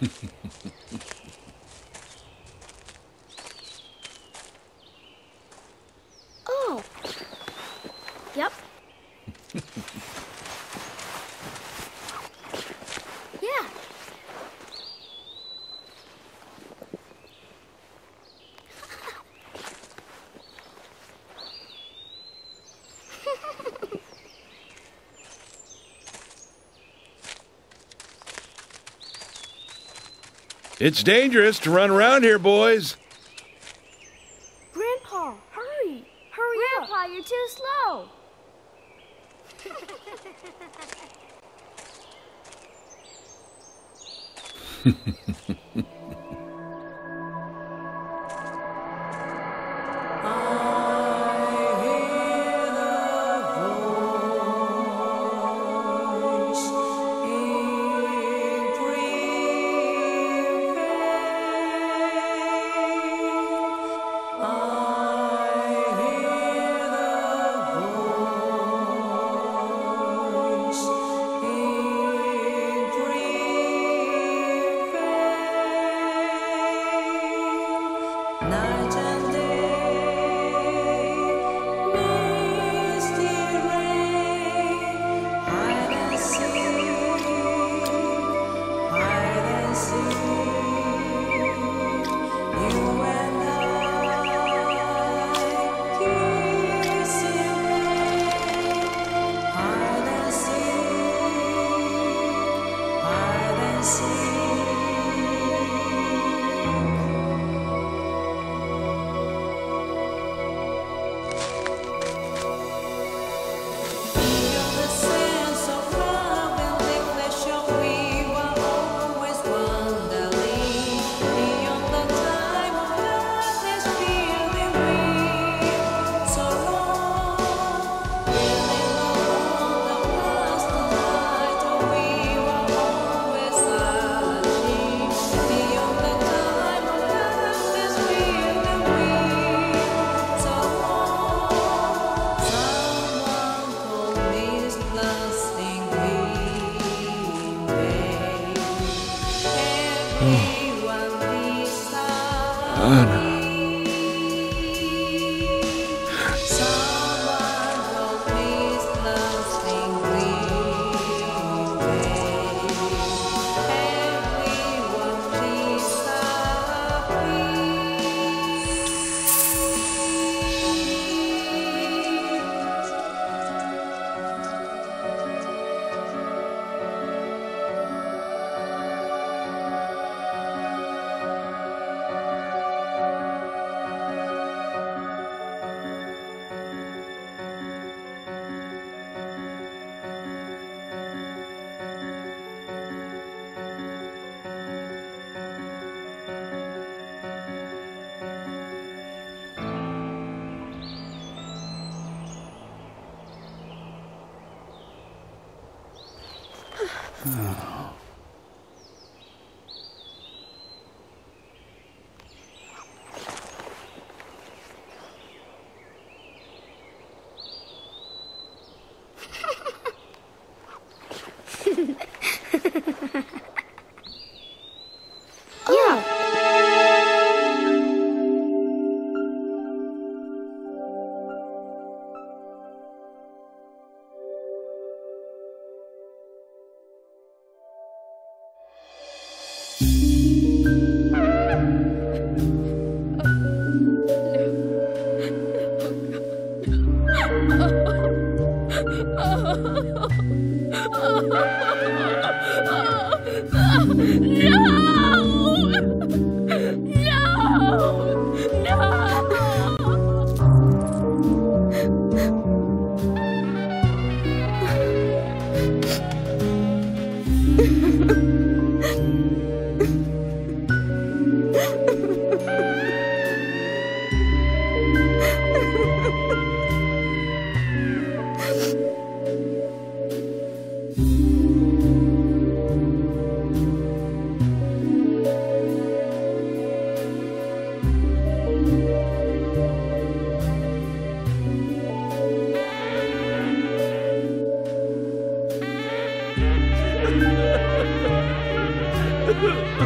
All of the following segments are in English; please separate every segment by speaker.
Speaker 1: Oh. Yep. Yeah.
Speaker 2: It's dangerous to run around here, boys.
Speaker 1: Grandpa, hurry. Hurry up.
Speaker 3: Grandpa, you're too slow.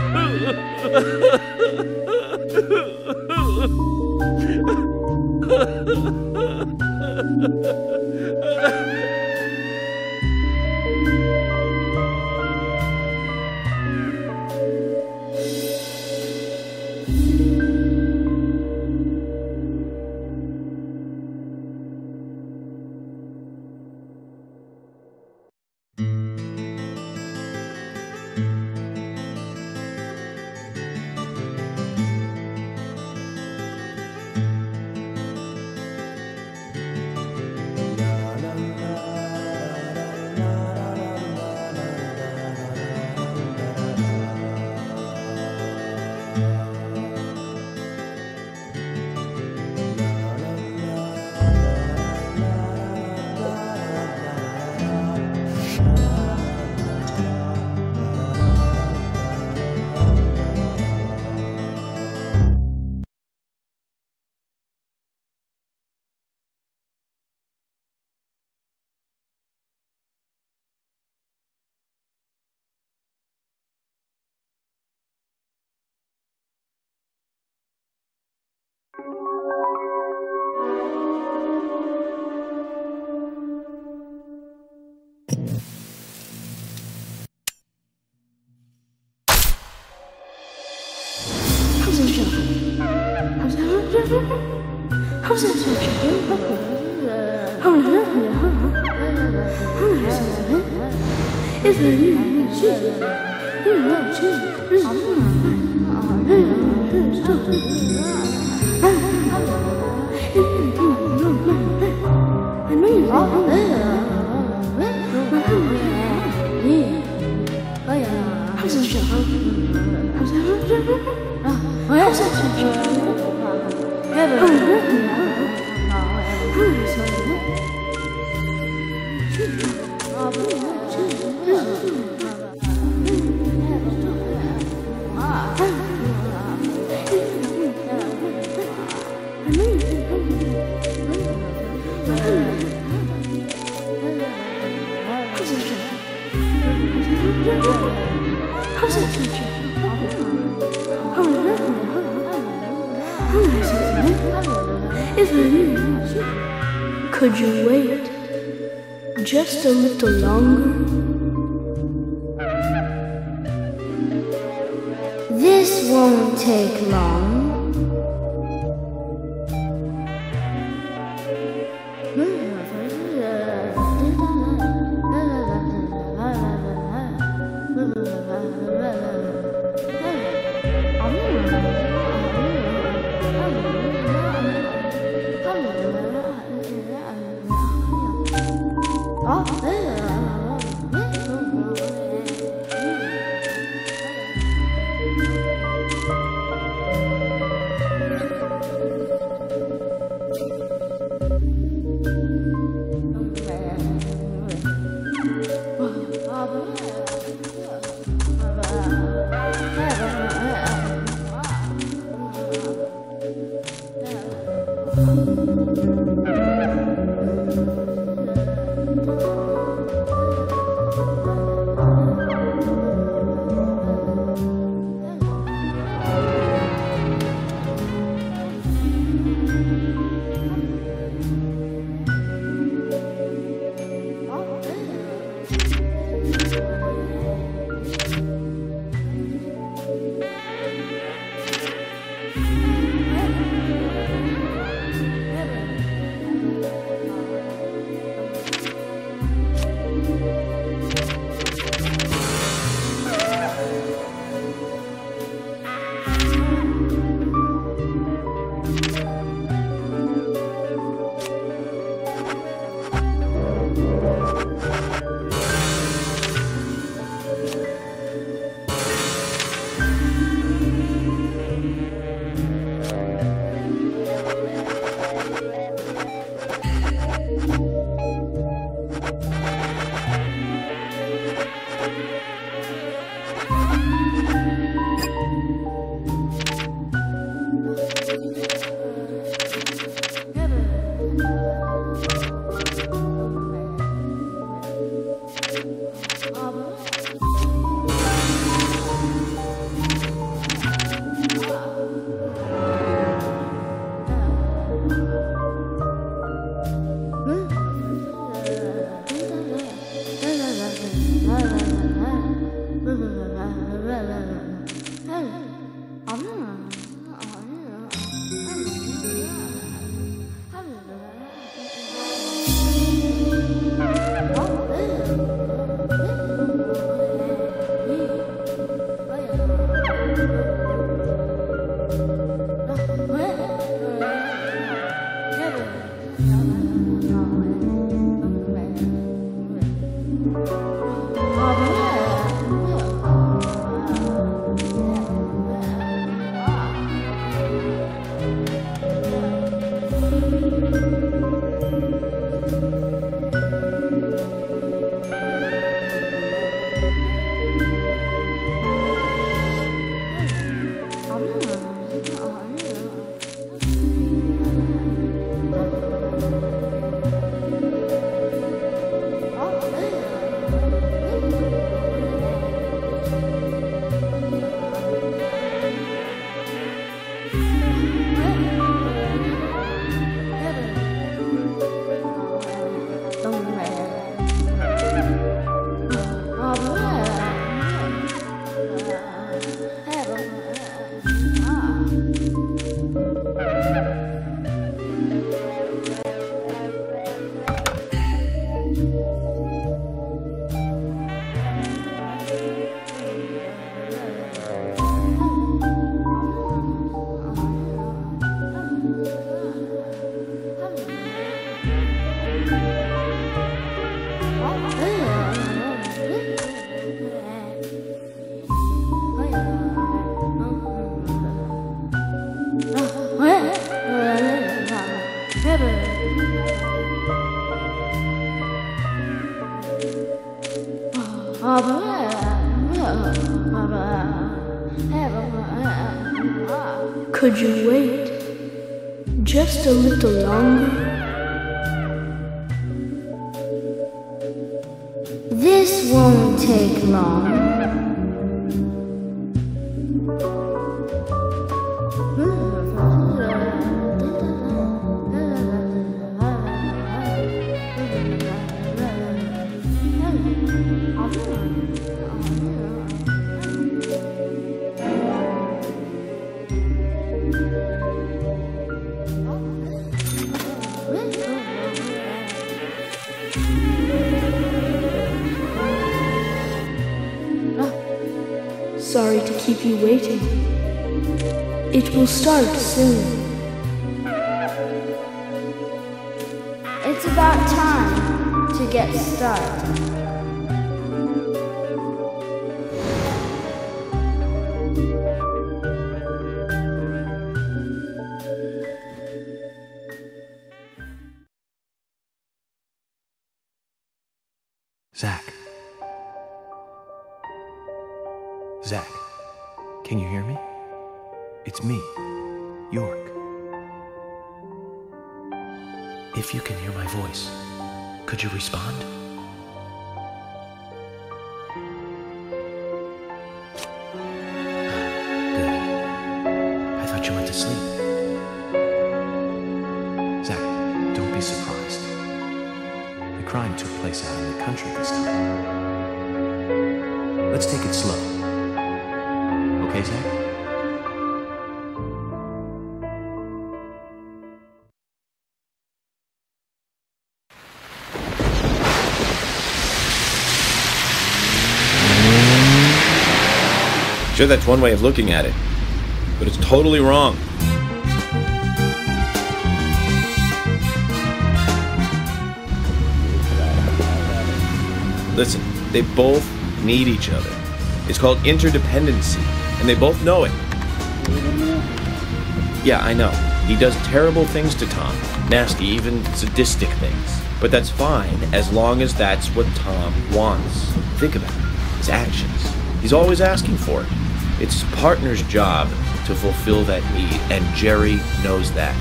Speaker 1: Could you wait just a little longer? This won't take long. Could you wait just a little longer?
Speaker 3: This won't take long.
Speaker 1: Sorry to keep you waiting. It will start soon.
Speaker 3: It's about time to get started.
Speaker 4: Zach. Zach, can you hear me? It's me, York. If you can hear my voice, could you respond? Good. I thought you went to sleep. Zach, don't be surprised. The crime took place out in the country this time. Let's take it slow. Okay, Zach?
Speaker 2: Sure, that's one way of looking at it, but it's totally wrong. Listen, they both need each other. It's called interdependency, and they both know it. Yeah, I know. He does terrible things to Tom. Nasty, even sadistic things. But that's fine, as long as that's what Tom wants. Think about it. His actions. He's always asking for it. It's his partner's job to fulfill that need, and Jerry knows that.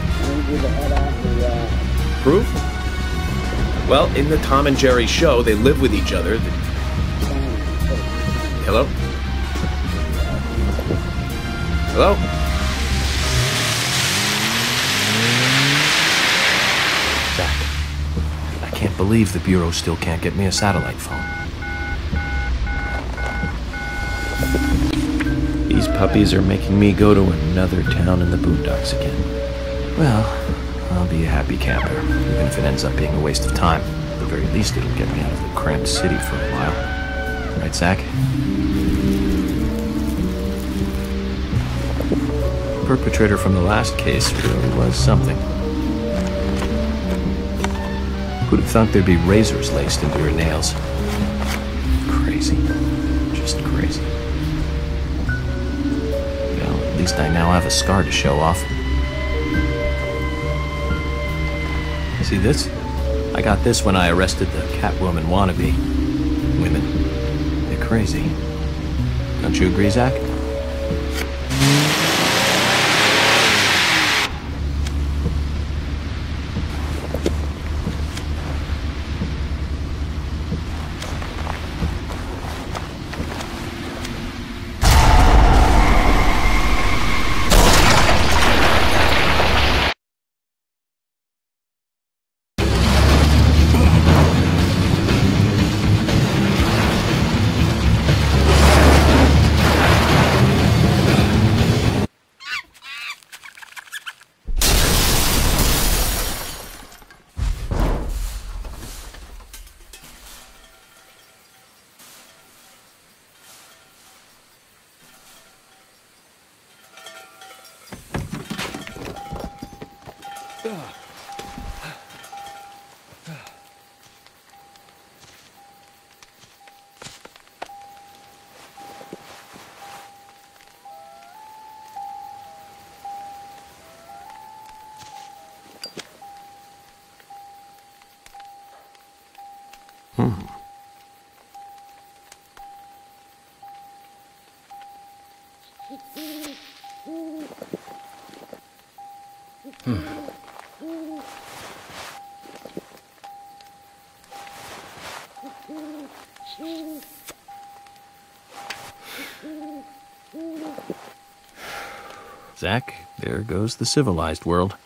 Speaker 2: Proof? Well, in the Tom and Jerry show, they live with each other. Hello? Hello?
Speaker 4: Zach, I can't believe the Bureau still can't get me a satellite phone.
Speaker 2: These puppies are making me go to another town in the boondocks again.
Speaker 4: Well, I'll be a happy camper, even if it ends up being a waste of time. At the very least, it'll get me out of the cramped city for a while. Right, Zach? The perpetrator from the last case really was something. Who'd have thought there'd be razors laced into your nails? Crazy. Just crazy. Well, at least I now have a scar to show off. See this? I got this when I arrested the Catwoman wannabe. Women. They're crazy. Don't you agree, Zach? Zach, there goes the civilized world.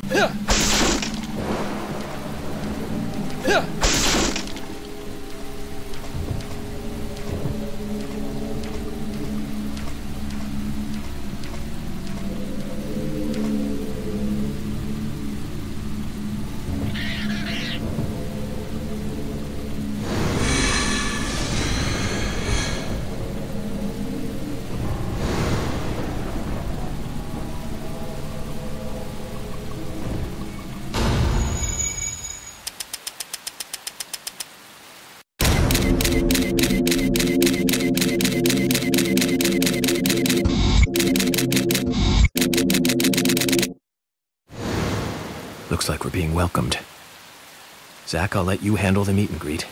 Speaker 4: Looks like we're being welcomed. Zach, I'll let you handle the meet and greet.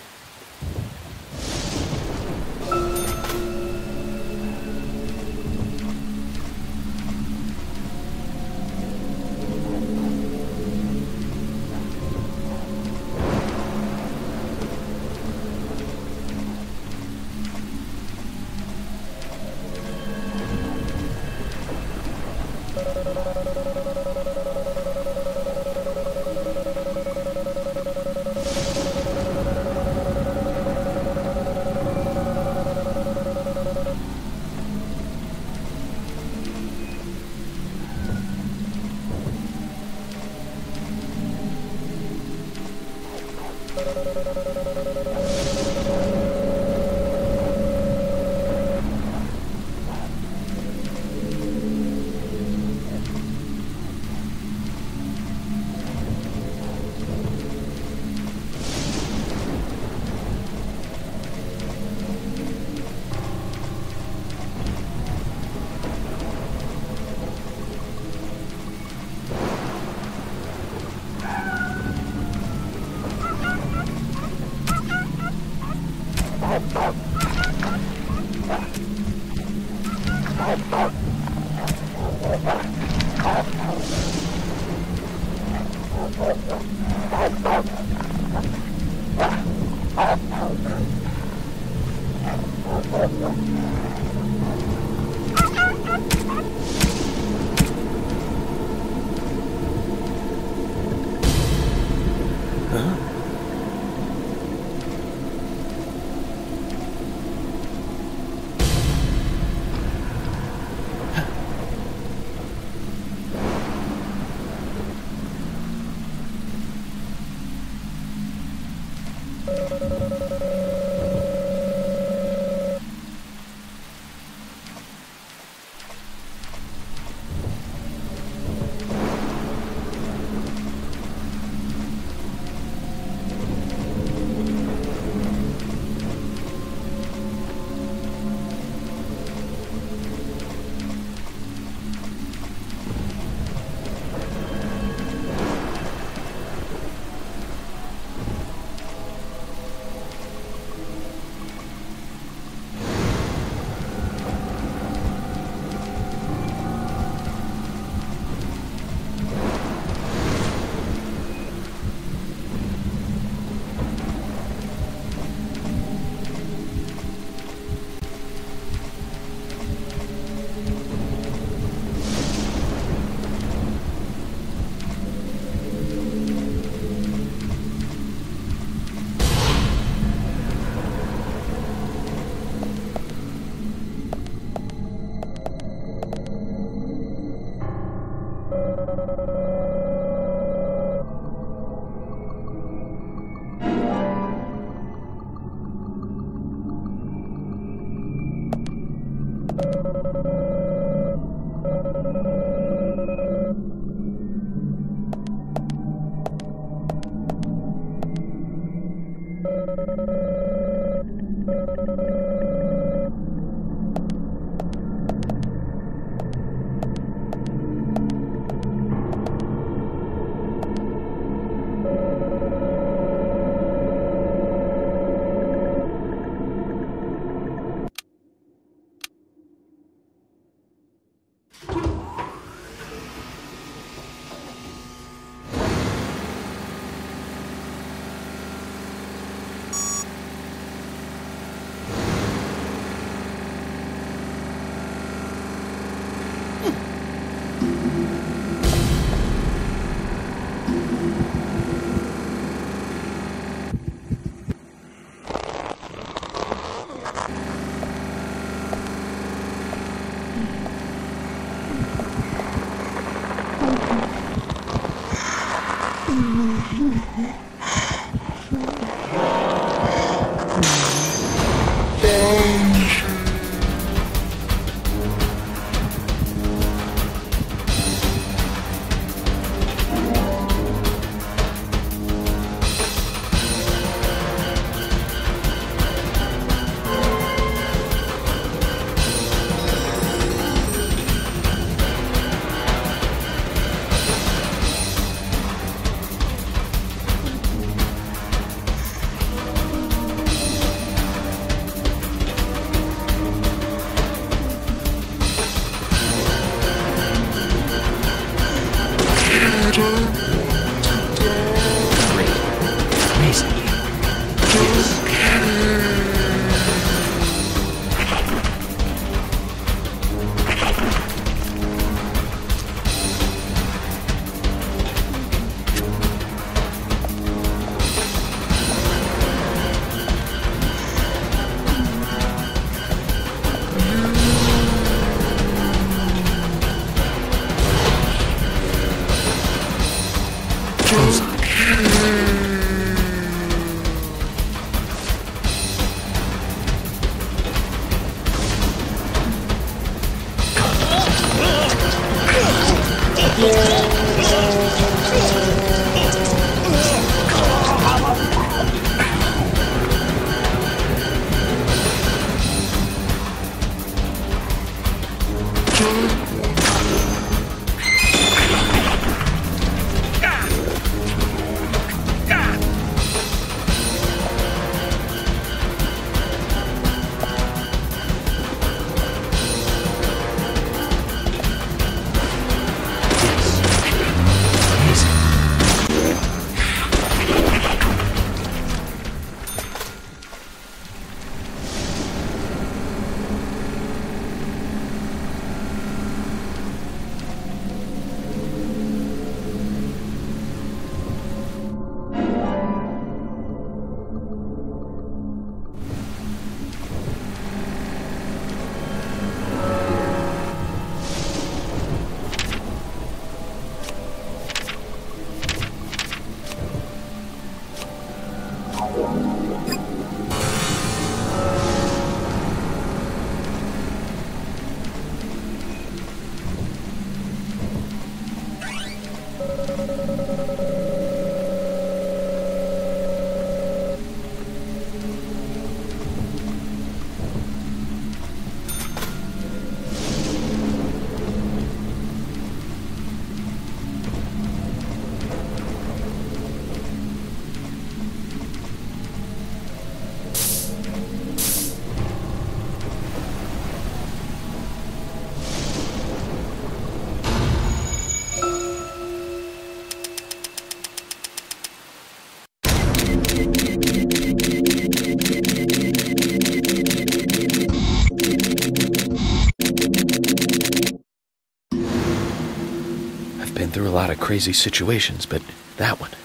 Speaker 2: Through a lot of crazy situations, but that one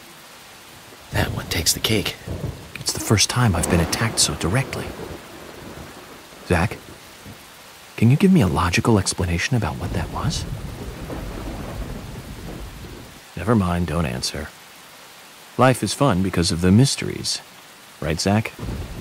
Speaker 2: takes the cake.
Speaker 4: It's the first time I've been attacked so directly. Zach, can you give me a logical explanation about what that was? Never mind, don't answer. Life is fun because of the mysteries. Right, Zach?